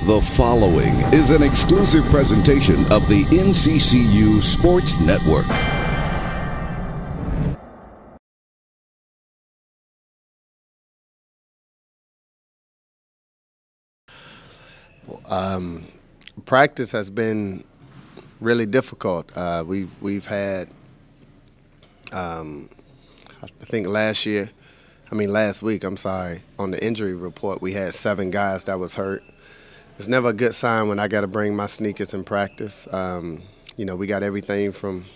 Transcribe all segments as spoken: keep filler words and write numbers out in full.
The following is an exclusive presentation of the N C C U Sports Network. Um, practice has been really difficult. Uh, we've we've had, um, I think last year, I mean last week, I'm sorry, on the injury report we had seven guys that was hurt. It's never a good sign when I got to bring my sneakers in practice. Um, you know, we got everything from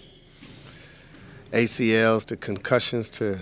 A C Ls to concussions to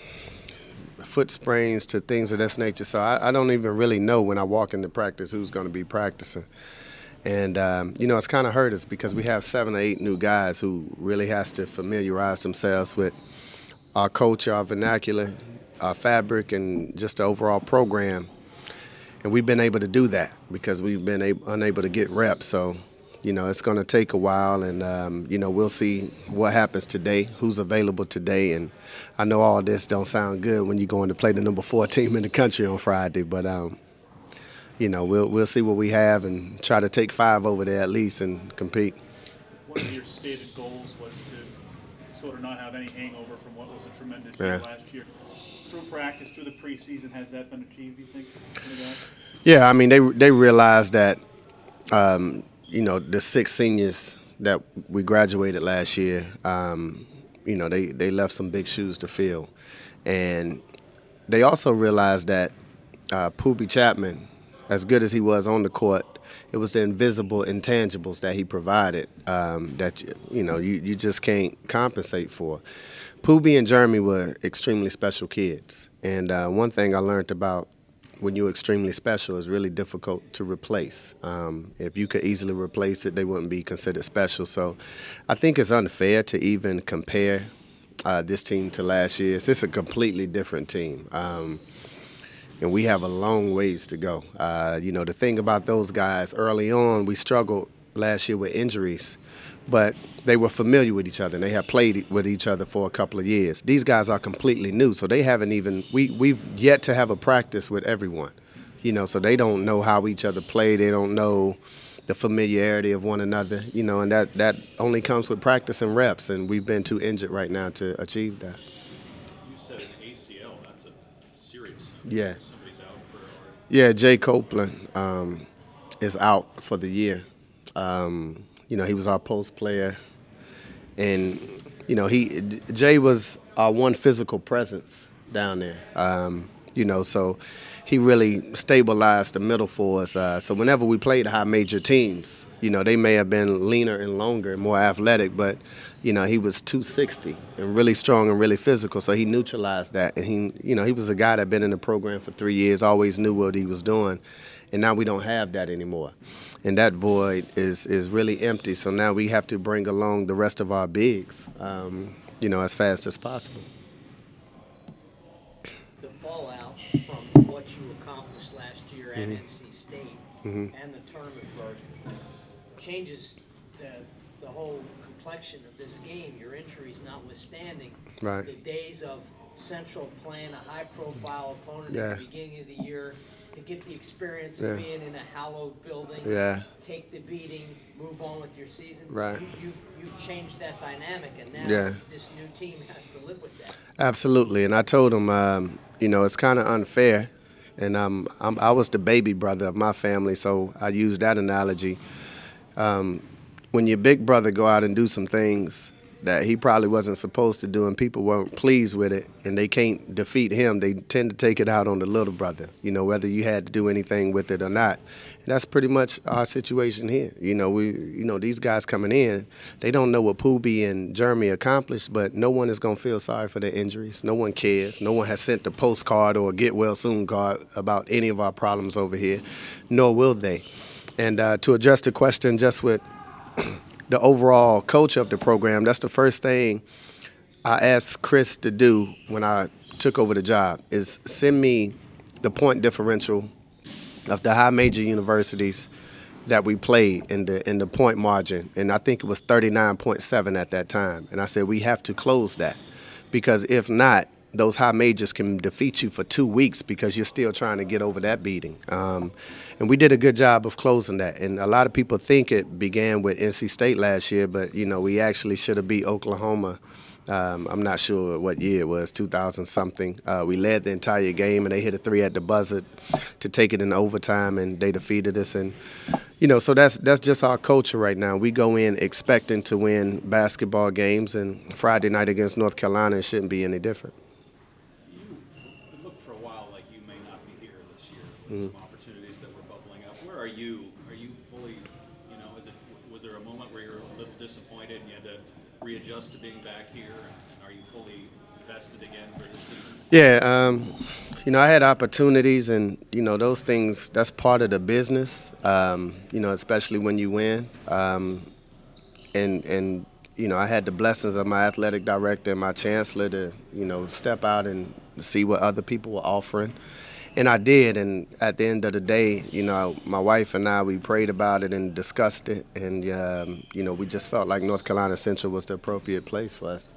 foot sprains to things of this nature. So I, I don't even really know when I walk into practice who's going to be practicing. And, um, you know, it's kind of hurt us because we have seven or eight new guys who really has to familiarize themselves with our culture, our vernacular, our fabric, and just the overall program. And we've been able to do that because we've been able, unable to get reps. So, you know, it's going to take a while, and, um, you know, we'll see what happens today, who's available today. And I know all this don't sound good when you're going to play the number four team in the country on Friday, but, um, you know, we'll, we'll see what we have and try to take five over there at least and compete. One of your stated goals was to sort of not have any hangover from what was a tremendous Yeah. year last year. Through practice, through the preseason, has that been achieved, you think? Yeah, I mean, they they realized that, um, you know, the six seniors that we graduated last year, um, you know, they, they left some big shoes to fill. And they also realized that uh, Poobie Chapman, as good as he was on the court, it was the invisible intangibles that he provided um, that, you know, you, you just can't compensate for. Poobie and Jeremy were extremely special kids. And uh, one thing I learned about when you're extremely special is really difficult to replace. Um, if you could easily replace it, they wouldn't be considered special. So I think it's unfair to even compare uh, this team to last year's. It's a completely different team. Um, and we have a long ways to go. Uh, you know, the thing about those guys, early on, we struggled last year with injuries, but they were familiar with each other, and they had played with each other for a couple of years. These guys are completely new, so they haven't even we, – we've yet to have a practice with everyone, you know, so they don't know how each other play. They don't know the familiarity of one another, you know, and that, that only comes with practice and reps, and we've been too injured right now to achieve that. You said an A C L. That's a serious. Yeah. Somebody's out for – Yeah, Jay Copeland um, is out for the year. Um, You know, he was our post player, and you know, he Jay was our one physical presence down there. Um, you know, so he really stabilized the middle for us. Uh, so whenever we played high major teams, you know, they may have been leaner and longer, more athletic, but you know, he was two sixty and really strong and really physical. So he neutralized that, and he, you know, he was a guy that had been in the program for three years, always knew what he was doing, and now we don't have that anymore. And that void is, is really empty. So now we have to bring along the rest of our bigs, um, you know, as fast as possible. The fallout from what you accomplished last year at Mm-hmm. N C State Mm-hmm. and the tournament berth changes the, the whole complexion of this game, your injuries notwithstanding. Right. The days of Central playing a high-profile opponent Yeah. at the beginning of the year, to get the experience Yeah. of being in a hallowed building, Yeah. take the beating, move on with your season. Right. You, you've, you've changed that dynamic, and now Yeah. this new team has to live with that. Absolutely, and I told him, um, you know, it's kind of unfair, and um, I'm, I was the baby brother of my family, so I use that analogy. Um, when your big brother go out and do some things that he probably wasn't supposed to do, and people weren't pleased with it, and they can't defeat him, they tend to take it out on the little brother, you know, whether you had to do anything with it or not. And that's pretty much our situation here. You know, we, you know, these guys coming in, they don't know what Poobie and Jeremy accomplished, but no one is going to feel sorry for their injuries. No one cares. No one has sent a postcard or a get well soon card about any of our problems over here, nor will they. And uh, to address the question just with the overall culture of the program, that's the first thing I asked Chris to do when I took over the job, is send me the point differential of the high major universities that we played in the in the point margin, and I think it was thirty-nine point seven at that time. And I said, we have to close that, because if not, those high majors can defeat you for two weeks because you're still trying to get over that beating. Um, and we did a good job of closing that. And a lot of people think it began with N C State last year, but, you know, we actually should have beat Oklahoma. Um, I'm not sure what year it was, two thousand something. Uh, we led the entire game, and they hit a three at the buzzer to take it in overtime, and they defeated us. And, you know, so that's that's just our culture right now. We go in expecting to win basketball games, and Friday night against North Carolina, it shouldn't be any different. It looked for a while like you may not be here this year with mm-hmm. some opportunities that were bubbling up. Where are you? Are you fully, you know, is it was there a moment where you were a little disappointed and you had to readjust to being back here, and are you fully invested again for this season? Yeah, um, you know, I had opportunities, and, you know, those things, that's part of the business, um, you know, especially when you win. Um, and, and, you know, I had the blessings of my athletic director and my chancellor to, you know, step out and see what other people were offering. And I did, and at the end of the day, you know, my wife and I, we prayed about it and discussed it, and, um, you know, we just felt like North Carolina Central was the appropriate place for us.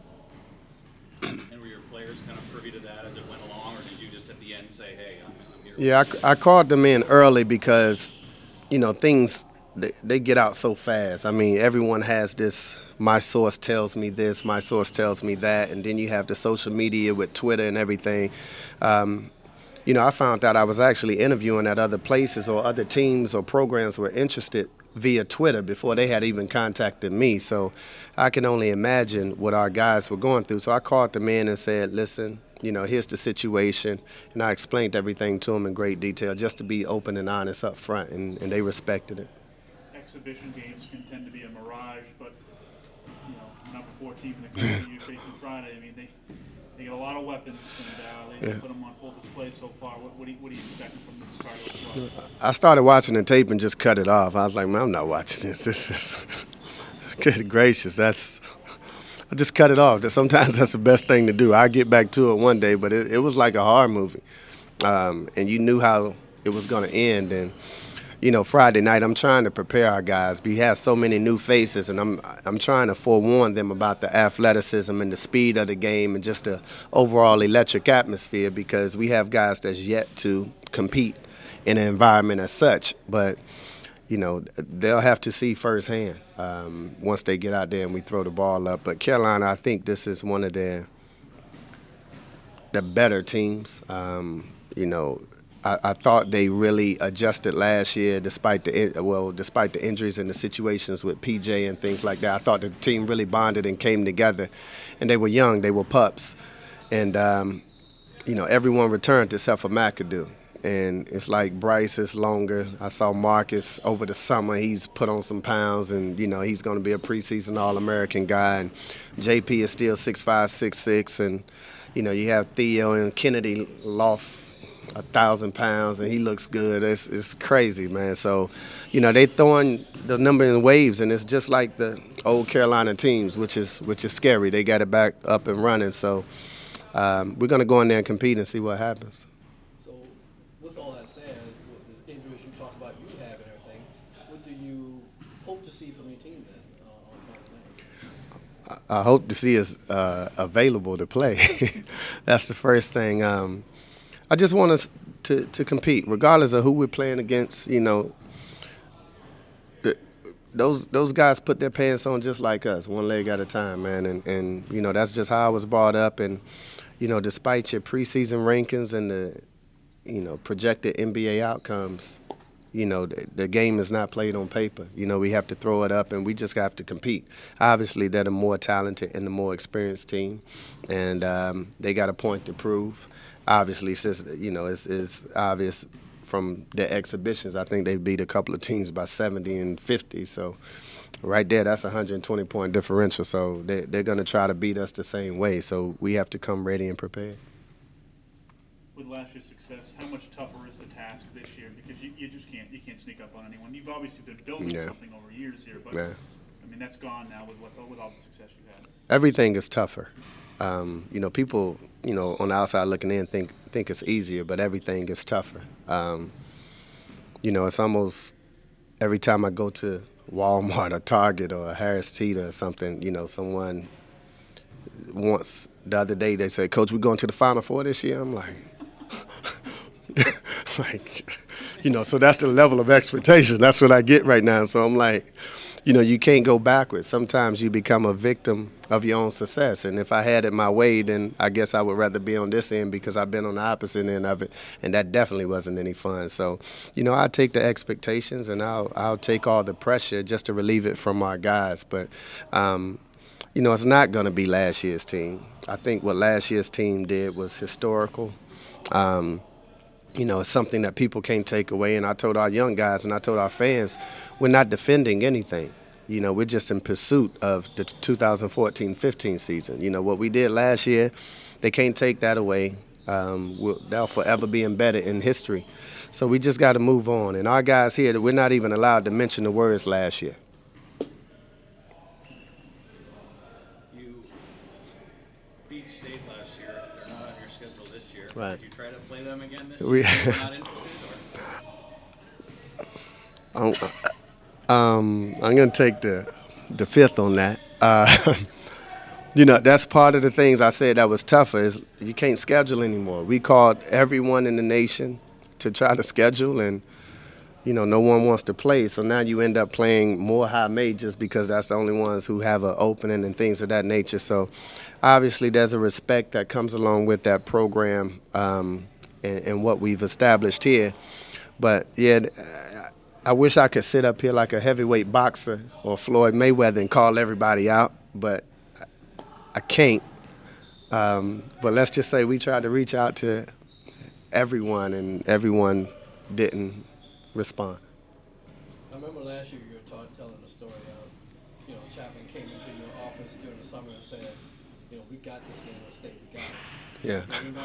And were your players kind of privy to that as it went along, or did you just at the end say, hey, I'm, I'm here? Yeah, I, I called them in early because, you know, things, they, they get out so fast. I mean, everyone has this, my source tells me this, my source tells me that, and then you have the social media with Twitter and everything. Um, You know, I found out I was actually interviewing at other places, or other teams or programs were interested via Twitter before they had even contacted me. So I can only imagine what our guys were going through. So I called them in and said, listen, you know, here's the situation. And I explained everything to them in great detail just to be open and honest up front, and, and they respected it. Exhibition games can tend to be a mirage, but, you know, number four team in the country you're facing Friday, I mean, they They got a lot of weapons, and uh, they yeah. put them on full display so far. What, what, are, you, what are you expecting from the start of the play? I started watching the tape and just cut it off. I was like, man, I'm not watching this. This is good gracious. That's I just cut it off. Sometimes that's the best thing to do. I'll get back to it one day, but it, it was like a horror movie, um, and you knew how it was going to end. And you know, Friday night, I'm trying to prepare our guys. We have so many new faces, and I'm I'm trying to forewarn them about the athleticism and the speed of the game and just the overall electric atmosphere, because we have guys that's yet to compete in an environment as such. But, you know, they'll have to see firsthand um, once they get out there and we throw the ball up. But Carolina, I think this is one of their the better teams. Um, you know, I, I thought they really adjusted last year, despite the well, despite the injuries and the situations with P J and things like that. I thought the team really bonded and came together, and they were young, they were pups, and um, you know, everyone returned except for McAdoo. And it's like Bryce is longer. I saw Marcus over the summer. He's put on some pounds, and you know, he's going to be a preseason All-American guy. And J P is still six five, six six, and you know, you have Theo, and Kennedy lost a thousand pounds, and he looks good. It's, it's crazy, man. So, you know, they throwing the number in waves, and it's just like the old Carolina teams, which is which is scary. They got it back up and running. So um, we're going to go in there and compete and see what happens. So with all that said, with the injuries you talk about you have and everything, what do you hope to see from your team then uh, on Friday night? I hope to see us uh, available to play. That's the first thing. Um, I just want us to, to compete, regardless of who we're playing against. You know, the, those those guys put their pants on just like us, one leg at a time, man. And, and, you know, that's just how I was brought up. And, you know, despite your preseason rankings and the, you know, projected N B A outcomes, you know, the, the game is not played on paper. You know, we have to throw it up, and we just have to compete. Obviously, they're the more talented and the more experienced team, and um, they got a point to prove. Obviously, since, you know, it's, it's obvious from their exhibitions, I think they beat a couple of teams by seventy and fifty. So right there, that's a one hundred twenty point differential. So they, they're going to try to beat us the same way. So we have to come ready and prepared. With last year's success, how much tougher is the task this year? Because you, you just can't you can't sneak up on anyone. You've obviously been building yeah. something over years here, but yeah. I mean, that's gone now with what with all the success you've had. Everything is tougher. Um, you know, people, you know, on the outside looking in think think it's easier, but everything is tougher. Um, you know, it's almost every time I go to Walmart or Target or Harris Teeter or something, you know, someone once the other day they said, Coach, we going to the Final Four this year? I'm like, like, you know, so that's the level of expectation. That's what I get right now. So I'm like, you know, you can't go backwards. Sometimes you become a victim of your own success. And if I had it my way, then I guess I would rather be on this end because I've been on the opposite end of it, and that definitely wasn't any fun. So, you know, I'll take the expectations and I'll I'll take all the pressure just to relieve it from our guys. But, um, you know, it's not going to be last year's team. I think what last year's team did was historical. Um, You know, it's something that people can't take away. And I told our young guys and I told our fans, we're not defending anything. You know, we're just in pursuit of the two thousand fourteen fifteen season. You know, what we did last year, they can't take that away. Um, we'll, that'll forever be embedded in history. So we just got to move on. And our guys here, we're not even allowed to mention the words last year. You beat State last year. They're not on your schedule this year. Right. Did you try to play them again this We, year? You're not interested? Or? I'm, um, I'm going to take the the fifth on that. Uh, you know, that's part of the things I said that was tougher is you can't schedule anymore. We called everyone in the nation to try to schedule, and, you know, no one wants to play. So now you end up playing more high majors because that's the only ones who have an opening and things of that nature. So obviously there's a respect that comes along with that program um, and, and what we've established here. But, yeah, I wish I could sit up here like a heavyweight boxer or Floyd Mayweather and call everybody out, but I can't. Um, but let's just say we tried to reach out to everyone, and everyone didn't respond. I remember last year you were ta- telling the story of, you know, Chapman came into your office during the summer and said, you know, we got this game in state, we got it. Yeah.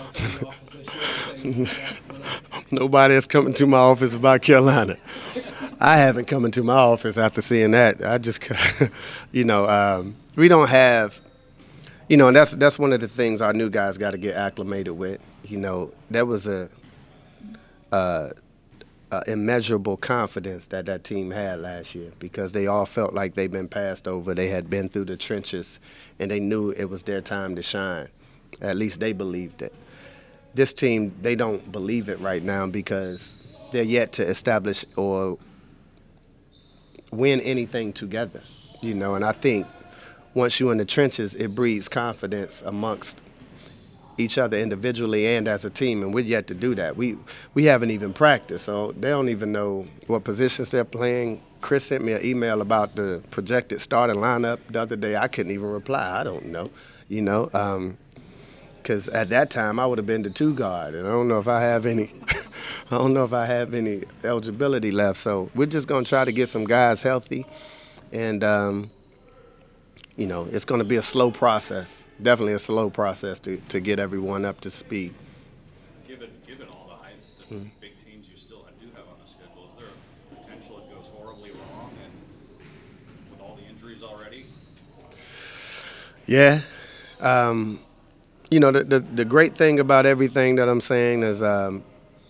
Yeah. Nobody is coming to my office about Carolina. I haven't come into my office after seeing that. I just, you know, um, we don't have, you know, and that's that's one of the things our new guys got to get acclimated with. You know, there was a, a, a immeasurable confidence that that team had last year because they all felt like they'd been passed over. They had been through the trenches, and they knew it was their time to shine. At least they believed it. This team, they don't believe it right now because they're yet to establish or win anything together, you know. And I think once you're in the trenches, it breeds confidence amongst each other individually and as a team, and we're yet to do that. We we haven't even practiced, so they don't even know what positions they're playing. Chris sent me an email about the projected starting lineup the other day. I couldn't even reply. I don't know, you know. Um, Because at that time I would have been the two guard, and I don't know if I have any. I don't know if I have any eligibility left. So we're just gonna try to get some guys healthy, and um, you know, it's gonna be a slow process. Definitely a slow process to to get everyone up to speed. Given given all the hype, the mm-hmm. big teams you still do have on the schedule, is there a potential it goes horribly wrong, and with all the injuries already? Yeah. Um, You know, the, the the great thing about everything that I'm saying is um,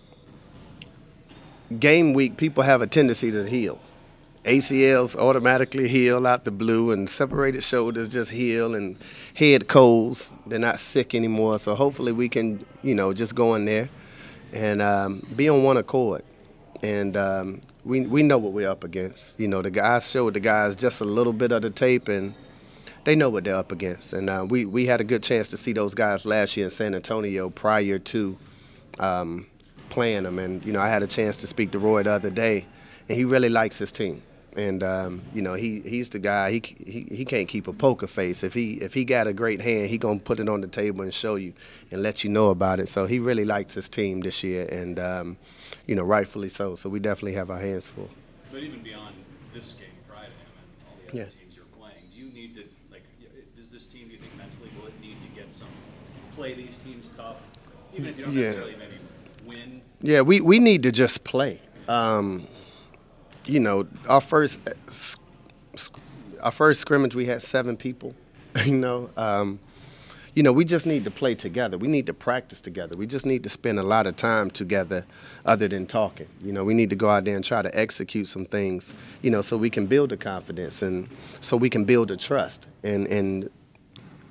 game week, people have a tendency to heal. A C Ls automatically heal out the blue, and separated shoulders just heal, and head colds, they're not sick anymore. So hopefully we can, you know, just go in there and um, be on one accord. And um, we, we know what we're up against. You know, the guys showed the guys just a little bit of the tape, and they know what they're up against. And uh, we, we had a good chance to see those guys last year in San Antonio prior to um, playing them. And, you know, I had a chance to speak to Roy the other day, and he really likes his team. And, um, you know, he he's the guy, he, he he can't keep a poker face. If he if he got a great hand, he going to put it on the table and show you and let you know about it. So he really likes his team this year, and, um, you know, rightfully so. So we definitely have our hands full. But even beyond this game Friday and all the other yeah. teams you're playing, do you need to, like, does this team, do you think mentally, will it need to get some, play these teams tough, even if you don't yeah. necessarily maybe win? Yeah, we, we need to just play. Um, you know, our first our first scrimmage, we had seven people, you know. Um, you know, we just need to play together. We need to practice together. We just need to spend a lot of time together other than talking. You know, we need to go out there and try to execute some things, you know, so we can build the confidence and so we can build the trust. And, and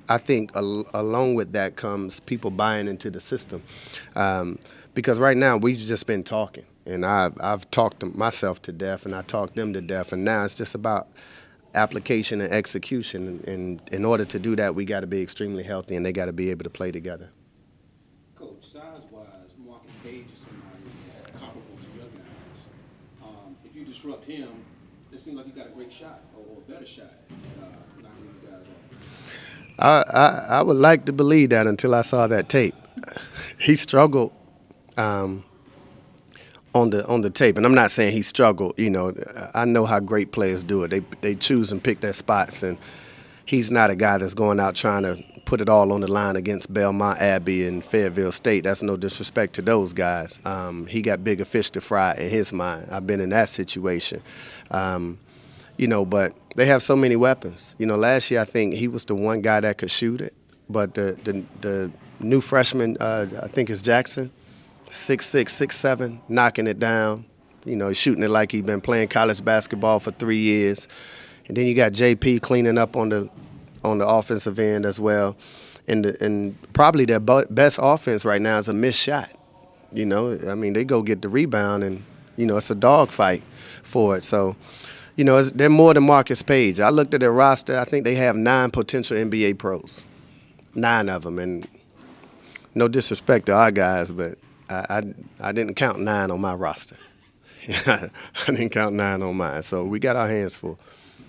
I think al along with that comes people buying into the system. Um, because right now we've just been talking, and I've, I've talked to myself to death, and I talked them to death, and now it's just about application and execution. And, and in order to do that, we got to be extremely healthy, and they got to be able to play together. Coach, size-wise, Marcus Gage is somebody that's comparable to your guys. Um, if you disrupt him, it seems like you got a great shot, or, or a better shot at uh, knocking these guys off. I, I, I would like to believe that until I saw that tape. He struggled um, on the on the tape, and I'm not saying he struggled. You know, I know how great players do it. They they choose and pick their spots, and he's not a guy that's going out trying to put it all on the line against Belmont Abbey and Fayetteville State. That's no disrespect to those guys. Um, he got bigger fish to fry in his mind. I've been in that situation. Um, You know, but they have so many weapons. You know, last year I think he was the one guy that could shoot it. But the the, the new freshman, uh, I think it's Jackson, six six, six seven, knocking it down. You know, he's shooting it like he's been playing college basketball for three years. And then you got J P cleaning up on the on the offensive end as well. And the, and probably their best offense right now is a missed shot. You know, I mean, they go get the rebound, and you know it's a dogfight for it. So. You know, it's, they're more than Marcus Page. I looked at their roster. I think they have nine potential N B A pros, nine of them. And no disrespect to our guys, but I, I, I didn't count nine on my roster. I didn't count nine on mine. So we got our hands full.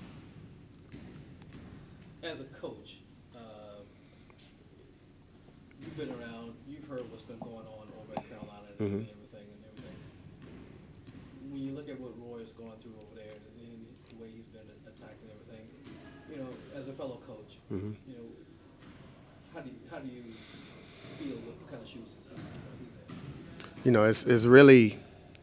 As a coach, uh, you've been around. You've heard what's been going on over in Carolina and Mm-hmm. everything and everything. When you look at what Roy is going through over there, the way he's been attacked and everything, you know, as a fellow coach, Mm-hmm. you know, how do you, how do you feel what kind of shoes he's in? You know, it's it's really,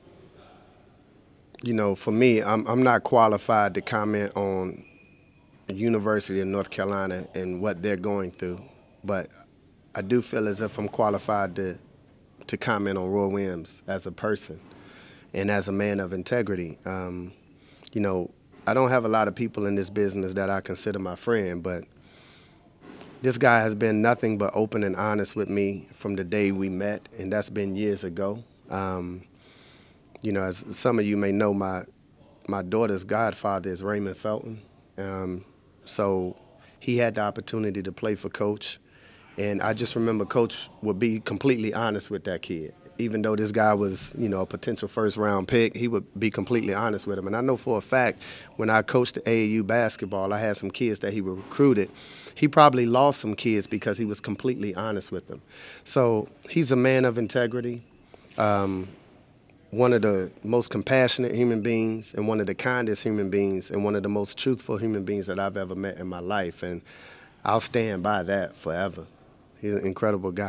you know, for me, I'm I'm not qualified to comment on the University of North Carolina and what they're going through, but I do feel as if I'm qualified to to comment on Roy Williams as a person and as a man of integrity. Um, you know, I don't have a lot of people in this business that I consider my friend, but this guy has been nothing but open and honest with me from the day we met, and that's been years ago. Um, you know, as some of you may know, my my daughter's godfather is Raymond Felton. Um, so he had the opportunity to play for Coach, and I just remember Coach would be completely honest with that kid. Even though this guy was, you know, a potential first-round pick, he would be completely honest with him. And I know for a fact, when I coached the A A U basketball, I had some kids that he recruited. He probably lost some kids because he was completely honest with them. So he's a man of integrity, um, one of the most compassionate human beings and one of the kindest human beings and one of the most truthful human beings that I've ever met in my life. And I'll stand by that forever. He's an incredible guy.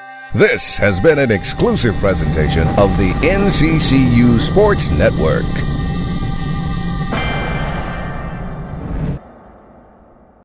This has been an exclusive presentation of the N C C U Sports Network.